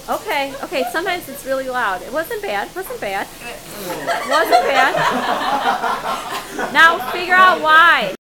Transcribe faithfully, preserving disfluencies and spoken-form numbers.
Okay, okay, sometimes it's really loud. It wasn't bad, it wasn't bad. It wasn't bad. Now figure out why.